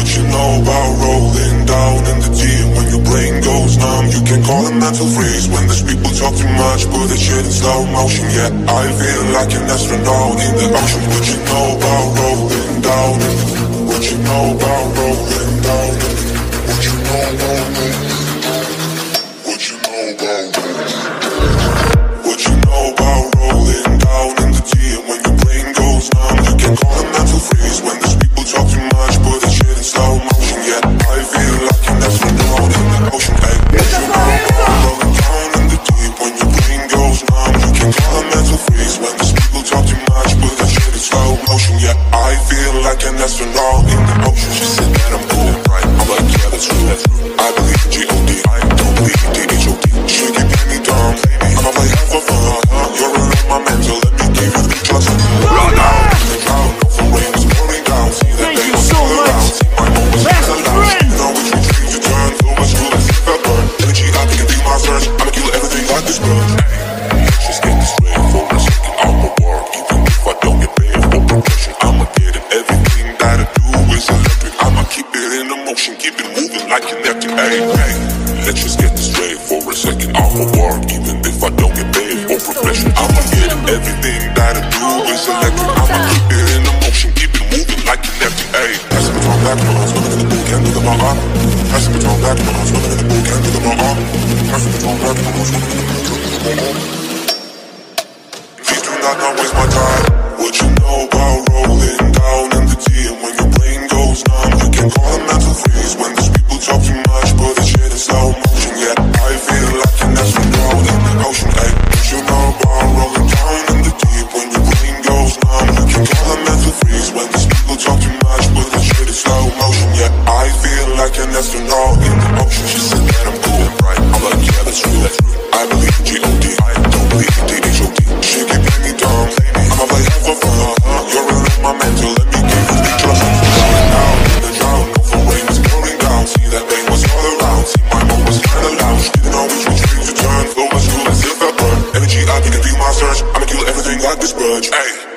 What you know about rolling down in the deep when your brain goes numb? You can call it mental freeze when there's people talk too much, put the shit in slow motion. Yeah, I feel like an astronaut in the ocean. What you know about rolling down in the deep? What you know about rolling down in the deep? What you know about rolling down? What you know about rolling? What you know about rolling down in the deep when your brain goes numb? You can call it mental freeze when there's people talk too much, put the shit in slow motion. Yeah, I feel like an astronaut in the ocean. Hey, what you know about rolling down in the deep when your brain goes numb? You can call it mental freeze when there's people talk too much, put the shit in slow motion. Yeah, I feel like an astronaut in the ocean. She said that I'm cool, right? I'm like, yeah, that's true. I believe in G.O.D. I don't believe in D.H.O.D. She can bring me down, baby. I'm like, have for fun. You're in my mental, let me give you the trust. Run out in the cloud, no for rain is pouring down. See that they was all around. See my moments as a lounge. You know which way trees you turn, flow as cool as if I burn. Energy, I think it be my search. I'ma kill everything like this bird. Let's just get this straight for a second. I'ma work, even if I don't get paid for progression. I'ma get it, everything that I do is electric. I'ma keep it in motion, keep it moving like kinetic. Hey, hey, let's just get this straight for a second. I'ma work, even if I don't get paid for progression. I'ma get it, everything that I do is electric. I'ma keep it in motion, keep it moving like kinetic. Hey, pass the baton back, no one's swimming in the pool, can't do the my arm. Pass the baton back, no one's swimming in the pool, can't do the my arm. Pass the baton back, no one's swimming in the pool, can't do the my arm. Please do not waste my time. What you know about rolling down in the deep when your brain goes numb? You can call it mental freeze when there's people talk too much, put the shit in slow motion. Yeah, I feel like an astronaut in the ocean. Hey, what you know about rolling down in the deep when your brain goes numb? You can call it mental freeze when there's people talk too much, put the shit in slow motion. Yeah, I feel like an astronaut in the ocean. She said that I'm cool, right? I'm like, yeah, that's true. I believe in G.O.D. I don't believe in D.H.O.D. She can bring me down, baby. I'm like, have for fun. You're in my mental, let me give you the trust. Going down in the drought, no for rain is pouring down. See that rain was all around. See my moments kinda loud. Didn't know which trees to turn, flow as cool as if I burn. Energy, I think it be my search. I'ma kill everything like this grudge. Hey.